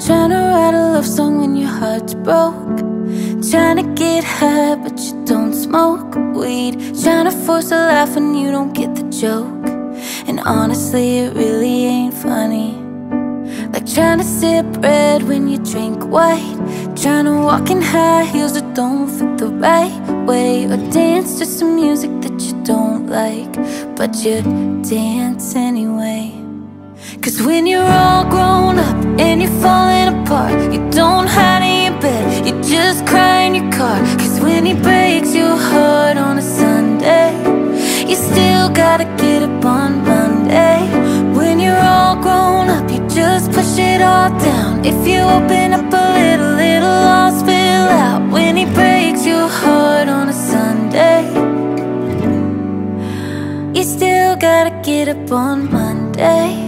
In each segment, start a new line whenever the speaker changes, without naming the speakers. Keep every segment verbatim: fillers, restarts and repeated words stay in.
Trying to write a love song when your heart's broke. Trying to get high but you don't smoke weed. Trying to force a laugh when you don't get the joke. And honestly, it really ain't funny. Like trying to sip red when you drink white. Trying to walk in high heels that don't fit the right way. Or dance to some music that you don't like, but you dance anyway. Cause when you're all grown up and you're falling apart, you don't hide in your bed, you just cry in your car. Cause when he breaks your heart on a Sunday, you still gotta get up on Monday. When you're all grown up, you just push it all down. If you open up a little, it'll all spill out. When he breaks your heart on a Sunday, you still gotta get up on Monday.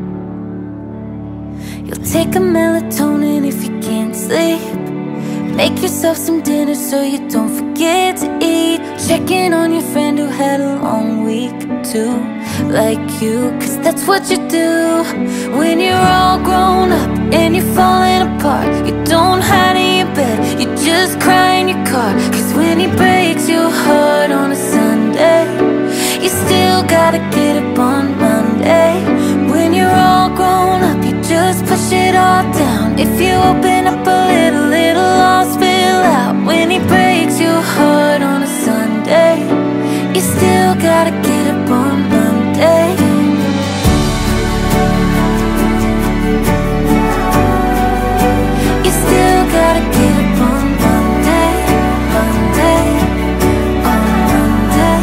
You'll take a melatonin if you can't sleep. Make yourself some dinner so you don't forget to eat. Check in on your friend who had a long week too, like you, cause that's what you do. When you're all grown up and you're falling apart, you don't hide in your bed, you just cry in your car. Cause when he breaks your heart on a Sunday, you still gotta get up on Monday. When you're all grown up, you just push it all down. If you open up a little, it'll all spill out. When he breaks your heart on a Sunday, you still gotta get up on Monday. You still gotta get up on Monday, Monday, on Monday.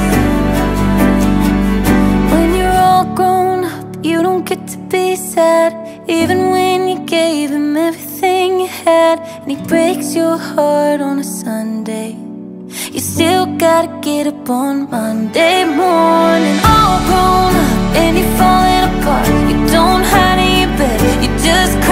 When you're all grown up, you don't get to be sad, even when you gave him everything you had. And he breaks your heart on a Sunday, you still gotta get up on Monday morning. All grown up and you're falling apart, you don't hide in your bed, you just